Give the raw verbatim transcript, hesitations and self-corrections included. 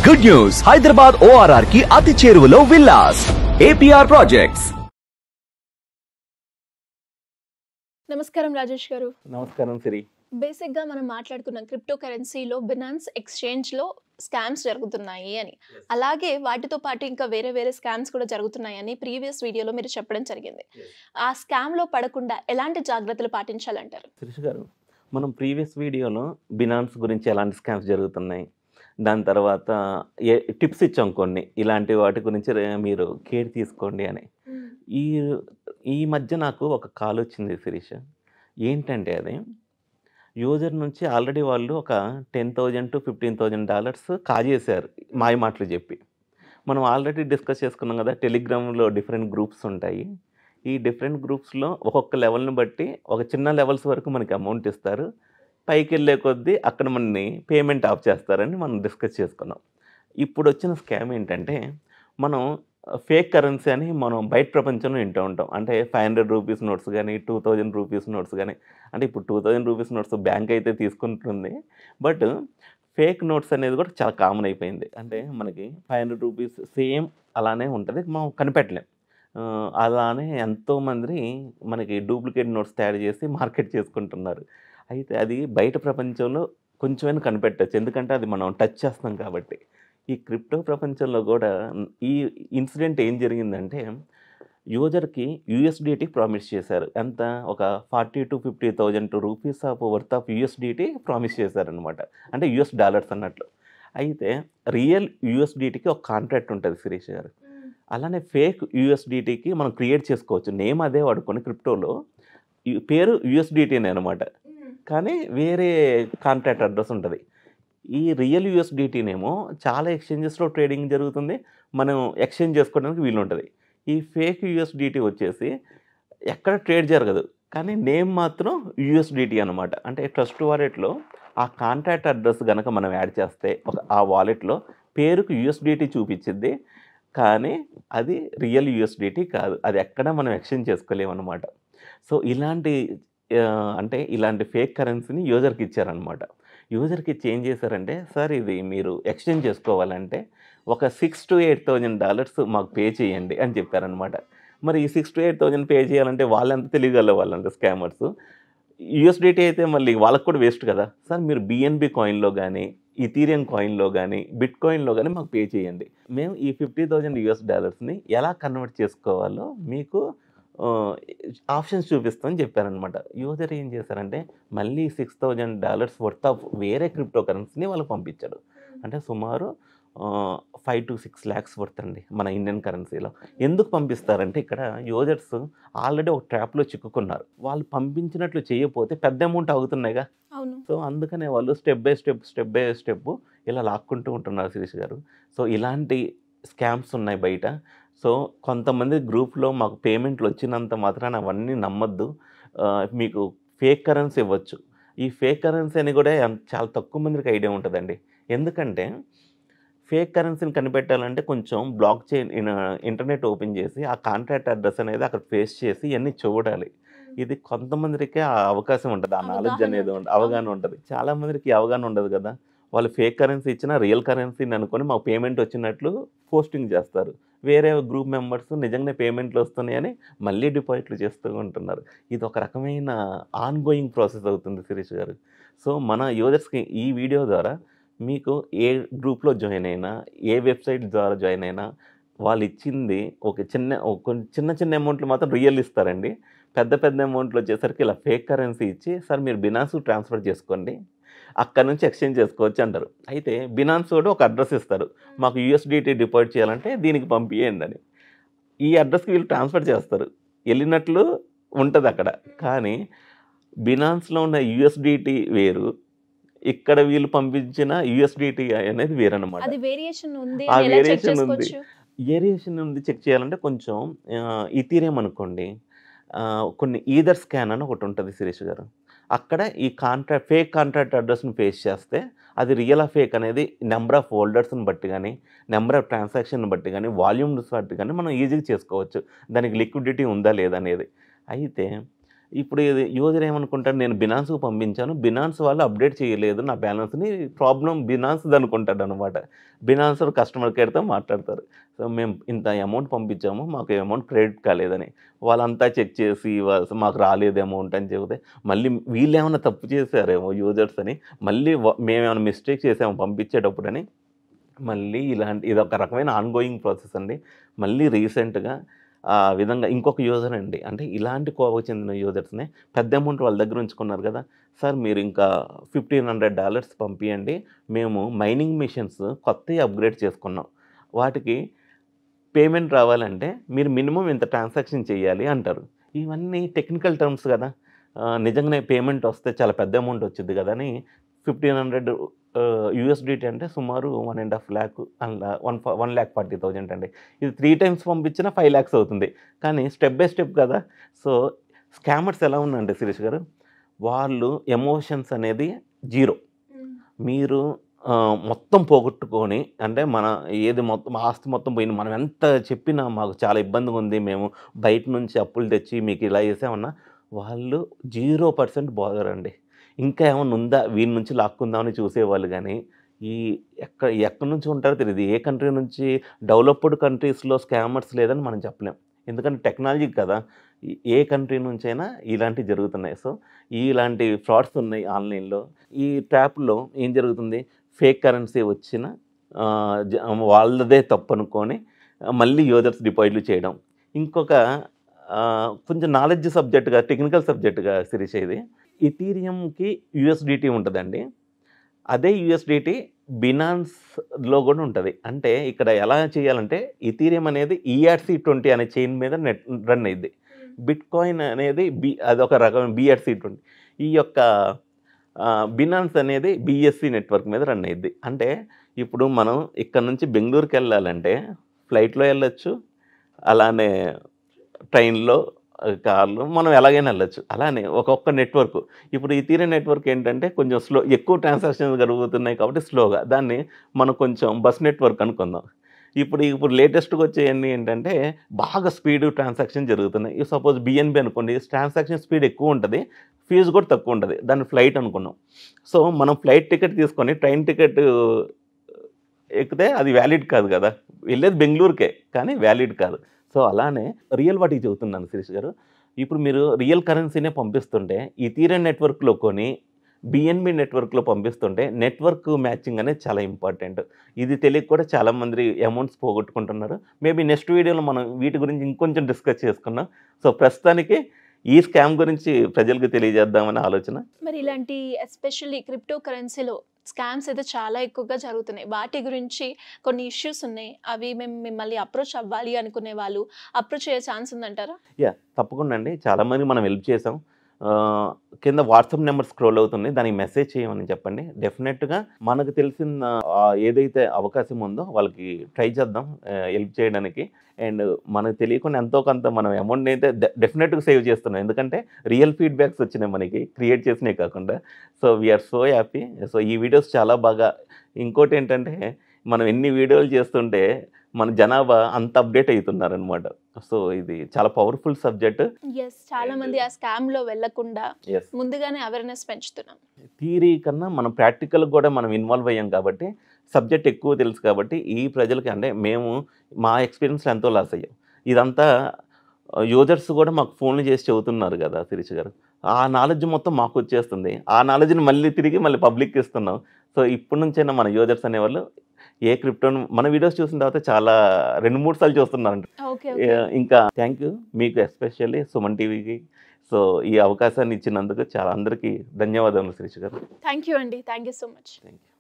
Good news, Hyderabad ORR కి అతి చేరువలో విల్లాస్ ఏపీఆర్ ప్రాజెక్ట్స్. నమస్కారం రాజేష్ గారు. నమస్కారం సిరి. బేసిక్ గా మనం మాట్లాడుకున్నాం క్రిప్టో కరెన్సీలో బినాన్స్ ఎక్స్చేంజ్ లో స్కామ్స్ జరుగుతున్నాయి అని, అలాగే వాటితో పాటు ఇంకా వేరే వేరే స్కామ్స్ కూడా జరుగుతున్నాయి అని ప్రీవియస్ వీడియోలో మీరు చెప్పడం జరిగింది. ఆ స్కామ్ లో పడకుండా ఎలాంటి జాగ్రత్తలు పాటించాలంటారు? శిరీష్ గారు, మనం ప్రీవియస్ వీడియోలో బినాన్స్ గురించి ఎలాంటి స్కామ్స్ జరుగుతున్నాయి, దాని తర్వాత ఏ టిప్స్ ఇచ్చాం కొన్ని, ఇలాంటి వాటి గురించి మీరు కేర్ తీసుకోండి అని. ఈ ఈ మధ్య నాకు ఒక కాల్ వచ్చింది శిరీష్. ఏంటంటే అది యూజర్ నుంచి ఆల్రెడీ వాళ్ళు ఒక ten thousand to fifteen thousand dollars కాజేశారు మాయ మాటలు చెప్పి. మనం ఆల్రెడీ డిస్కస్ చేసుకున్నాం కదా, టెలిగ్రామ్లో డిఫరెంట్ గ్రూప్స్ ఉంటాయి. ఈ డిఫరెంట్ గ్రూప్స్లో ఒక్కొక్క లెవెల్ని బట్టి ఒక చిన్న లెవెల్స్ వరకు మనకి అమౌంట్ ఇస్తారు, పైకి వెళ్ళే కొద్దీ అక్కడ మనని పేమెంట్ ఆఫ్ చేస్తారని మనం డిస్కస్ చేసుకున్నాం. ఇప్పుడు వచ్చిన స్కామ్ ఏంటంటే, మనం ఫేక్ కరెన్సీ అని మనం బయట ప్రపంచంలో వింటూ ఉంటాం. అంటే ఫైవ్ హండ్రెడ్ రూపీస్ నోట్స్ కానీ, టూ థౌజండ్ రూపీస్ నోట్స్ కానీ, అంటే ఇప్పుడు two thousand rupees notes bank అయితే తీసుకుంటుంది, బట్ ఫేక్ నోట్స్ అనేది కూడా చాలా కామన్ అయిపోయింది. అంటే మనకి ఫైవ్ హండ్రెడ్ రూపీస్ సేమ్ అలానే ఉంటుంది, మనం కనిపెట్టలేం. అలానే ఎంతోమంది మనకి డూప్లికేట్ నోట్స్ తయారు చేసి మార్కెట్ చేసుకుంటున్నారు. అయితే అది బయట ప్రపంచంలో కొంచెమైనా కనిపెట్టచ్చు, ఎందుకంటే అది మనం టచ్ చేస్తాం కాబట్టి. ఈ క్రిప్టో ప్రపంచంలో కూడా ఈ ఇన్సిడెంట్ ఏం జరిగిందంటే, యూజర్కి యూఎస్డిటీ ప్రామిస్ చేశారు. ఎంత, ఒక forty to fifty thousand rupees of worth of USDT promise చేశారనమాట, అంటే యూఎస్ డాలర్స్ అన్నట్లు. అయితే రియల్ యూఎస్డిటీకి ఒక కాంట్రాక్ట్ ఉంటుంది శిరీష్ గారు. అలానే ఫేక్ యూఎస్డిటీకి మనం క్రియేట్ చేసుకోవచ్చు, నేమ్ అదే వాడుకొని క్రిప్టోలో పేరు యూఎస్డిటీనే అనమాట, కానీ వేరే కాంట్రాక్ట్ అడ్రస్ ఉంటుంది. ఈ రియల్ యూఎస్డిటీనేమో చాలా ఎక్స్చేంజెస్లో ట్రేడింగ్ జరుగుతుంది, మనం ఎక్స్చేంజ్ చేసుకోవడానికి వీలు ఉంటుంది. ఈ ఫేక్ యూఎస్డిటీ వచ్చేసి ఎక్కడ ట్రేడ్ జరగదు, కానీ నేమ్ మాత్రం యూఎస్డిటీ అనమాట. అంటే ట్రస్ట్ వాలెట్లో ఆ కాంట్రాక్ట్ అడ్రస్ కనుక మనం యాడ్ చేస్తే ఒక ఆ వాలెట్లో పేరుకు యూఎస్డిటీ చూపించింది, కానీ అది రియల్ యూఎస్డిటీ కాదు, అది ఎక్కడ మనం ఎక్స్చేంజ్ చేసుకోలేము అనమాట. సో ఇలాంటి అంటే ఇలాంటి ఫేక్ కరెన్సీని యూజర్కి ఇచ్చారనమాట. యూజర్కి చేంజ్ చేశారంటే, సార్ ఇది మీరు ఎక్స్చేంజ్ చేసుకోవాలంటే ఒక six to eight thousand dollars మాకు పే చేయండి అని చెప్పారనమాట. మరి ఈ six to eight thousand pay చేయాలంటే వాళ్ళంతా తెలియగల వాళ్ళంటే స్కామర్స్. యూఎస్డిటీ అయితే మళ్ళీ వాళ్ళకు కూడా వేస్ట్ కదా. సార్ మీరు బిఎన్బి కాయిన్లో కానీ, ఇథీరియం కాయిన్లో కానీ, బిట్ కాయిన్లో కానీ మాకు పే చేయండి, మేము ఈ ఫిఫ్టీ థౌజండ్ యూఎస్ డాలర్స్ని ఎలా కన్వర్ట్ చేసుకోవాలో మీకు ఆప్షన్స్ చూపిస్తామని చెప్పారనమాట. యూజర్ ఏం చేశారంటే, మళ్ళీ six thousand dollars worth of వేరే క్రిప్టో కరెన్సీని వాళ్ళు పంపించాడు. అంటే సుమారు five to six lakhs worth అండి మన ఇండియన్ కరెన్సీలో. ఎందుకు పంపిస్తారంటే, ఇక్కడ యూజర్స్ ఆల్రెడీ ఒక ట్రాప్లో చిక్కుకున్నారు, వాళ్ళు పంపించినట్లు చేయకపోతే పెద్ద అమౌంట్ అవుతున్నాయిగా. సో అందుకనే వాళ్ళు step by step step by step ఇలా లాక్కుంటూ ఉంటున్నారు శిరీష్ గారు. సో ఇలాంటి స్కామ్స్ ఉన్నాయి బయట. సో కొంతమంది గ్రూప్లో మాకు పేమెంట్లు వచ్చినంత మాత్రాన అవన్నీ నమ్మద్దు, మీకు ఫేక్ కరెన్సీ ఇవ్వచ్చు. ఈ ఫేక్ కరెన్సీ అని కూడా చాలా తక్కువ మందికి ఐడియా ఉంటుందండి. ఎందుకంటే ఫేక్ కరెన్సీని కనిపెట్టాలంటే కొంచెం బ్లాక్ చైన్ ఇంటర్నెట్ ఓపెన్ చేసి ఆ కాంట్రాక్ట్ అడ్రస్ అనేది అక్కడ ఫేస్ చేసి ఇవన్నీ చూడాలి. ఇది కొంతమందికే ఆ అవకాశం ఉంటుంది, ఆ నాలెడ్జ్ అనేది అవగాహన ఉంటుంది. చాలామందికి అవగాహన ఉండదు కదా, వాళ్ళు ఫేక్ కరెన్సీ ఇచ్చినా రియల్ కరెన్సీని అనుకొని మాకు పేమెంట్ వచ్చినట్లు పోస్టింగ్ చేస్తారు. వేరే గ్రూప్ మెంబర్స్ నిజంగానే పేమెంట్లు వస్తున్నాయని మళ్ళీ డిపాజిట్లు చేస్తూ ఉంటున్నారు. ఇది ఒక రకమైన ఆన్ గోయింగ్ ప్రాసెస్ అవుతుంది శిరీష్ గారు. సో మన యూజర్స్కి ఈ వీడియో ద్వారా మీకు ఏ గ్రూప్లో జాయిన్ అయినా, ఏ వెబ్సైట్ ద్వారా జాయిన్ అయినా, వాళ్ళు ఇచ్చింది ఒక చిన్న కొన్ని చిన్న చిన్న అమౌంట్లు మాత్రం రియల్ ఇస్తారండి. పెద్ద పెద్ద అమౌంట్లు వచ్చేసరికి ఇలా ఫేక్ కరెన్సీ ఇచ్చి, సార్ మీరు బినాన్స్ ట్రాన్స్ఫర్ చేసుకోండి, అక్కడ నుంచి ఎక్స్చేంజ్ చేసుకోవచ్చు అంటారు. అయితే బినాన్స్ కూడా ఒక అడ్రస్ ఇస్తారు, మాకు యూఎస్డిటీ డిపాజిట్ చేయాలంటే దీనికి పంపియండి అని. ఈ అడ్రస్కి వీళ్ళు ట్రాన్స్ఫర్ చేస్తారు, వెళ్ళినట్లు ఉంటుంది అక్కడ. కానీ బినాన్స్లో ఉన్న యూఎస్డిటీ వేరు, ఇక్కడ వీళ్ళు పంపించిన యూఎస్డిటీ అనేది వేరనమాట. ఆ వేరియేషన్ ఉంది, వేరియేషన్ ఉంది చెక్ చేయాలంటే కొంచెం ఇథీరియం అనుకోండి, కొన్ని ఈథర్ స్కాన్ అని ఒకటి ఉంటుంది శిరీష్ గారు. అక్కడ ఈ కాంట్రాక్ట్ ఫేక్ కాంట్రాక్ట్ అడ్రస్ని ఫేస్ చేస్తే అది రియల్ ఆ ఫేక్ అనేది నెంబర్ ఆఫ్ హోల్డర్స్ని బట్టి కానీ, నెంబర్ ఆఫ్ ట్రాన్సాక్షన్ బట్టి కానీ, వాల్యూమ్స్ బట్టి కానీ మనం ఈజీగా చేసుకోవచ్చు, దానికి లిక్విడిటీ ఉందా లేదా అనేది. అయితే ఇప్పుడు ఇది యూజర్ ఏమనుకుంటాడు, నేను బినాన్స్కి పంపించాను, బినాన్స్ వాళ్ళు అప్డేట్ చేయలేదు నా బ్యాలెన్స్ని, ప్రాబ్లం బినాన్స్ది అనుకుంటాడు అనమాట. బినాన్స్ కస్టమర్ కేర్తో మాట్లాడతారు. సో మేము ఇంత అమౌంట్ పంపించాము, మాకు అమౌంట్ క్రెడిట్ కాలేదని. వాళ్ళంతా చెక్ చేసి మాకు రాలేదు అమౌంట్ అని చెబితే మళ్ళీ వీళ్ళు ఏమైనా తప్పు చేశారేమో యూజర్స్ అని, మళ్ళీ మేమేమైనా మిస్టేక్ చేసామో పంపించేటప్పుడు అని మళ్ళీ ఇలాంటి ఇది ఒక రకమైన ఆన్గోయింగ్ ప్రాసెస్ అండి. మళ్ళీ రీసెంట్గా ఆ విధంగా ఇంకొక యూజర్ అండి, అంటే ఇలాంటి కోవకు చెందిన యూజర్స్ని పెద్ద అమౌంట్ వాళ్ళ దగ్గర ఉంచుకున్నారు కదా సార్, మీరు ఇంకా ఫిఫ్టీన్ హండ్రెడ్ డాలర్స్ పంపించండి, మేము మైనింగ్ మిషన్స్ కొత్తవి అప్గ్రేడ్ చేసుకున్నాం, వాటికి పేమెంట్ రావాలంటే మీరు మినిమం ఇంత ట్రాన్సాక్షన్ చేయాలి అంటారు. ఇవన్నీ టెక్నికల్ టర్మ్స్ కదా, నిజంగానే పేమెంట్ వస్తే చాలా పెద్ద అమౌంట్ వచ్చింది కదా అని ఫిఫ్టీన్ హండ్రెడ్ యూఎస్డిటీ అంటే సుమారు వన్ అండ్ హాఫ్ ల్యాక్ అలా one one lakh forty thousand అండి. ఇది త్రీ టైమ్స్ పంపించినా ఫైవ్ ల్యాక్స్ అవుతుంది. కానీ స్టెప్ బై స్టెప్ కదా. సో స్కామర్స్ ఎలా ఉందండి శిరీష్ గారు, వాళ్ళు ఎమోషన్స్ అనేది జీరో. మీరు మొత్తం పోగొట్టుకొని, అంటే మన ఏది మొత్తం ఆస్తి మొత్తం పోయింది, మనం ఎంత చెప్పినా మాకు చాలా ఇబ్బందిగా ఉంది, మేము బయట నుంచి అప్పులు తెచ్చి మీకు ఇలా చేసామన్నా వాళ్ళు జీరో పర్సెంట్ బోదరండి. ఇంకా ఏమన్నా ఉందా వీళ్ళ నుంచి లాక్కుందామని చూసేవాళ్ళు. కానీ ఈ ఎక్కడ ఎక్కడి నుంచి ఉంటారో తెలియదు, ఏ కంట్రీ నుంచి, డెవలప్డ్ కంట్రీస్లో స్కామర్స్ లేదని మనం చెప్పలేం, ఎందుకంటే టెక్నాలజీ కదా, ఏ కంట్రీ నుంచైనా ఇలాంటివి జరుగుతున్నాయి. సో ఇలాంటి ఫ్రాడ్స్ ఉన్నాయి ఆన్లైన్లో. ఈ ట్రాప్లో ఏం జరుగుతుంది, ఫేక్ కరెన్సీ వచ్చిన వాళ్ళదే తప్పు అనుకొని మళ్ళీ యూజర్స్ డిపాజిట్లు చేయడం. ఇంకొక కొంచెం నాలెడ్జ్ సబ్జెక్టుగా, టెక్నికల్ సబ్జెక్టుగా శిరీష్, ఇది ఇథీరియంకి యూఎస్డిటీ ఉంటుందండి. అదే యూఎస్డిటీ బినాన్స్లో కూడా ఉంటుంది. అంటే ఇక్కడ ఎలా చేయాలంటే, ఇథీరియం అనేది ఈఆర్సీ ట్వంటీ అనే చైన్ మీద నెట్ రన్ అయ్యింది, బిట్ కాయిన్ అనేది బి అదొక రకమైన బిఆర్సీ ట్వంటీ, ఈ యొక్క బినాన్స్ అనేది బిఎస్సి నెట్వర్క్ మీద రన్ అయ్యిద్ది. అంటే ఇప్పుడు మనం ఇక్కడ నుంచి బెంగళూరుకి వెళ్ళాలంటే ఫ్లైట్లో వెళ్ళొచ్చు, అలానే ట్రైన్లో, కార్లు, మనం ఎలాగైనా వెళ్ళొచ్చు. అలానే ఒక్కొక్క నెట్వర్క్, ఇప్పుడు ఈ తీరే నెట్వర్క్ ఏంటంటే కొంచెం స్లో, ఎక్కువ ట్రాన్సాక్షన్స్ జరుగుతున్నాయి కాబట్టి స్లోగా, దాన్ని మనం కొంచెం బస్ నెట్వర్క్ అనుకుందాం. ఇప్పుడు ఇప్పుడు లేటెస్ట్గా వచ్చేవన్నీ ఏంటంటే బాగా స్పీడ్ ట్రాన్సాక్షన్ జరుగుతున్నాయి. సపోజ్ బిఎన్బి అనుకోండి, ట్రాన్సాక్షన్ స్పీడ్ ఎక్కువ ఉంటుంది, ఫీజు కూడా తక్కువ ఉంటుంది, దాన్ని ఫ్లైట్ అనుకున్నాం. సో మనం ఫ్లైట్ టికెట్ తీసుకొని ట్రైన్ టికెట్ ఎక్కితే అది వ్యాలిడ్ కాదు కదా, వెళ్ళేది బెంగళూరుకే కానీ వ్యాలిడ్ కాదు. సో అలానే రియల్ వాటికి చెబుతున్నాను శిరీష్ గారు, ఇప్పుడు మీరు రియల్ కరెన్సీనే పంపిస్తుంటే ఇథీరియం నెట్వర్క్లో కొని బిఎన్బి నెట్వర్క్లో పంపిస్తుంటే నెట్వర్క్ మ్యాచింగ్ అనేది చాలా ఇంపార్టెంట్. ఇది తెలియక కూడా చాలామంది అమౌంట్స్ పోగొట్టుకుంటున్నారు. మేబీ నెక్స్ట్ వీడియోలో మనం వీటి గురించి ఇంకొంచెం డిస్కస్ చేసుకున్నాం. సో ప్రస్తుతానికి ఈ స్కామ్ గురించి ప్రజలకు తెలియజేద్దామని ఆలోచన. మరి ఇలాంటి ఎస్పెషల్లీ క్రిప్టో కరెన్సీలో స్కామ్స్ అయితే చాలా ఎక్కువగా జరుగుతున్నాయి. వాటి గురించి కొన్ని ఇష్యూస్ ఉన్నాయి, అవి మేము మిమ్మల్ని అప్రోచ్ అవ్వాలి అనుకునే వాళ్ళు అప్రోచ్ అయ్యే ఛాన్స్ ఉందంటారా? యా, తప్పకుండా అండి. చాలామంది మనం హెల్ప్ చేసాం. కింద వాట్సాప్ నెంబర్ స్క్రోల్ అవుతుంది, దానికి మెసేజ్ చేయమని చెప్పండి. డెఫినెట్గా మనకు తెలిసిన ఏదైతే అవకాశం ఉందో వాళ్ళకి ట్రై చేద్దాం హెల్ప్ చేయడానికి. అండ్ మనకు తెలియకుండా ఎంతో కొంత మనం అమౌంట్ అయితే డెఫినెట్గా సేవ్ చేస్తున్నాం, ఎందుకంటే రియల్ ఫీడ్బ్యాక్స్ వచ్చినాయి మనకి, క్రియేట్ చేసినాయి కాకుండా. So we're so happy. So ఈ వీడియోస్ చాలా బాగా, ఇంకోటి ఏంటంటే మనం ఎన్ని వీడియోలు చేస్తుంటే మన జనాభా అంత అప్డేట్ అవుతున్నారనమాట. సో ఇది చాలా పవర్ఫుల్ సబ్జెక్ట్. ఎస్, చాలా మంది ఆ స్కామ్ లో వెళ్ళకుండా ముందుగానే అవేర్నెస్ పెంచుతున్నాం. థియరీ కన్నా మనం ప్రాక్టికల్ కూడా మనం ఇన్వాల్వ్ అయ్యాం కాబట్టి సబ్జెక్ట్ ఎక్కువ తెలుసు కాబట్టి ఈ ప్రజలకి, అంటే మేము మా ఎక్స్పీరియన్స్ ఎంతో లాస్ అయ్యాం. ఇదంతా యూజర్స్ కూడా మాకు ఫోన్లు చేసి చెబుతున్నారు కదా శిరీష్ గారు, ఆ నాలెడ్జ్ మొత్తం మాకు వచ్చేస్తుంది. ఆ నాలెడ్జ్ని మళ్ళీ తిరిగి మళ్ళీ పబ్లిక్కి ఇస్తున్నాం. సో ఇప్పటి నుంచైనా మన యూజర్స్ అనేవాళ్ళు ఏ క్రిప్టోను మన వీడియోస్ చూసిన తర్వాత చాలా రెండు మూడు సార్లు చూస్తున్నారంట. ఇంకా థ్యాంక్ యూ మీకు, ఎస్పెషల్లీ సుమన్ టీవీకి. సో ఈ అవకాశాన్ని ఇచ్చినందుకు చాలా అందరికీ ధన్యవాదాలు శిరీష్ గారు. థ్యాంక్ యూ అండి, thank you so much. Thank you.